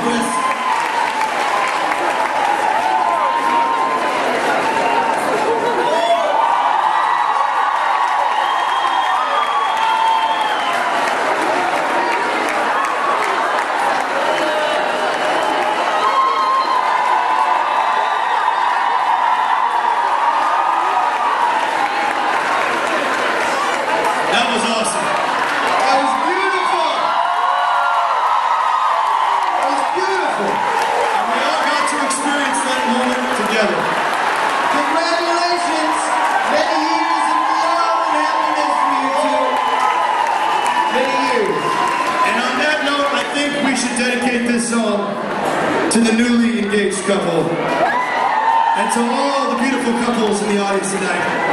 with. That was awesome. That was beautiful. That was beautiful. And we all got to experience that moment together. Congratulations. Many years of love and happiness for you two. Many years. And on that note, I think we should dedicate this song to the newly engaged couple and to all the beautiful couples in the audience tonight.